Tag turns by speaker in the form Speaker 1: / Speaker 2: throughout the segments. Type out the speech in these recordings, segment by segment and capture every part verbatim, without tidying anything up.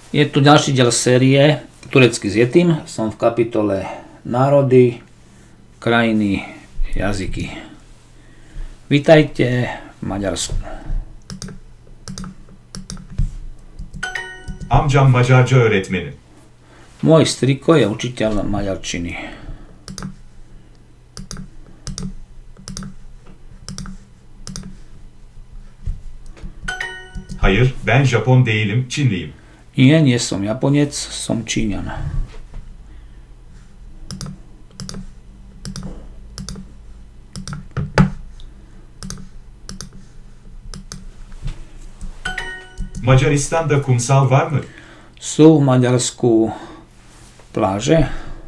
Speaker 1: Je tu ďalší diel série Turecky s Yetim. Som v kapitole Národy, krajiny, jazyky. Vítajte v Maďarsku.
Speaker 2: Amcam Macarca öğretmeni.
Speaker 1: Môj striko je učiteľ maďarčiny.
Speaker 2: Hayır, ben Japon değilim, Çinliyim.
Speaker 1: Nie, nie som Japonec, som Číňan.
Speaker 2: Macaristan'da kumsal var mı?
Speaker 1: Sú v Maďarsku pláže?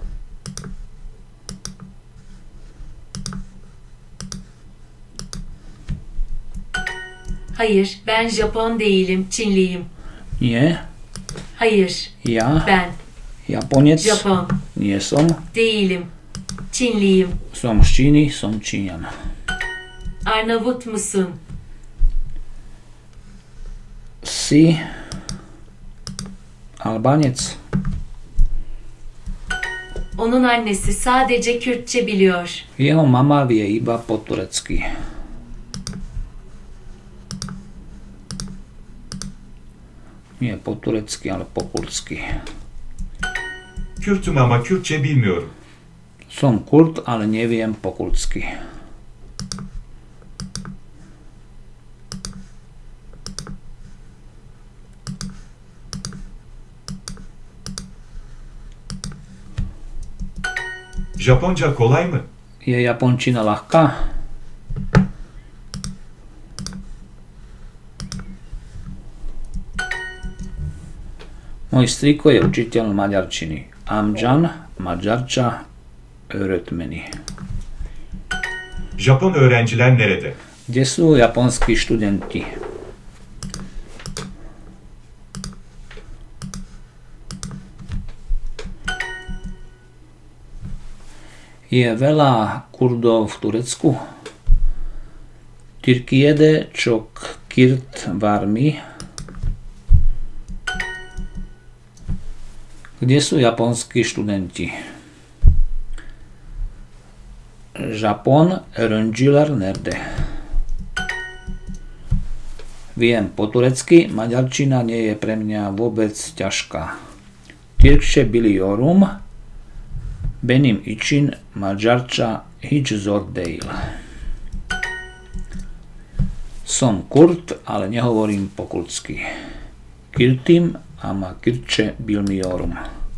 Speaker 3: Hayır, ben Japon değilim, Çinliyim.
Speaker 1: Nie.
Speaker 3: Hayır,
Speaker 1: Ja,
Speaker 3: ben
Speaker 1: Japonec,
Speaker 3: Japon
Speaker 1: nie som.
Speaker 3: değilim, Çinliyim.
Speaker 1: Som z Číny, som Číňan.
Speaker 3: Arnavut musun?
Speaker 1: Si Albanec?
Speaker 3: Onun annesi sadece Kürtçe biliyor.
Speaker 1: Jeho mama vie iba po turecky. Nie po turecky, ale po kurdsky.
Speaker 2: Kürtüm ama Kürtçe bilmiyorum.
Speaker 1: Som Kurd, ale neviem po kurdsky.
Speaker 2: Japonca kolay mı?
Speaker 1: Je japončina ľahká? Môj striko je učiteľ maďarčiny. Amcan Macarca öğretmeni.
Speaker 2: Japon öğrenciler nerede?
Speaker 1: Kde sú japonskí študenti? Je veľa Kurdov v Turecku? Türkiye'de çok Kürt var mı? Kde sú japonskí študenti? Japon öğrenciler nerede? Viem po turecky, maďarčina nie je pre mňa vôbec ťažká. Türkçe biliyorum, benim için Macarca hiç zor değil. Som Kurd, ale nehovorím po kurdsky. Kürtüm ama Kürtçe bilmiyorum.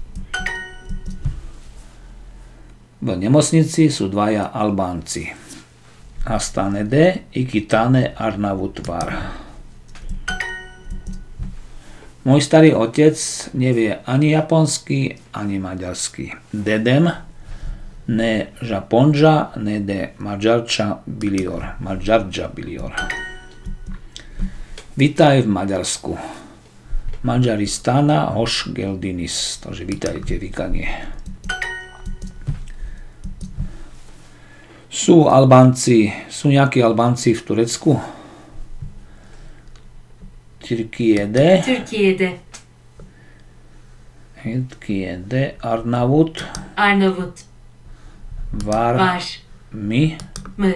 Speaker 1: V nemocnici sú dvaja Albánci. Hastanede iki tane Arnavut var. Môj starý otec nevie ani japonsky, ani maďarsky. Dedem ne Japonca, ne de Macarca biliyor. Macarca biliyor. Vítaj v Maďarsku. Maďaristana hoş geldiniz. Takže vítajte, vykanie. Sú Albánci, sú nejakí Albánci v Turecku? Türkiye'de
Speaker 3: Türkiye'de
Speaker 1: Türkiye'de Arnavut
Speaker 3: Arnavut
Speaker 1: var,
Speaker 3: var
Speaker 1: mi?
Speaker 3: mı?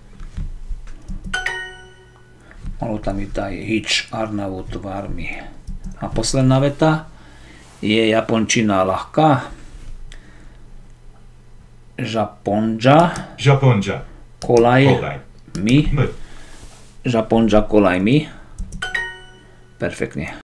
Speaker 1: Ono tam je taj hič Arnavut var mi. A posledná veta. Je japončina ľahká? Japonca
Speaker 2: Japonca
Speaker 1: kolay
Speaker 2: kolay
Speaker 1: mi?
Speaker 2: mı?
Speaker 1: Japonca kolay mi? Perfektne.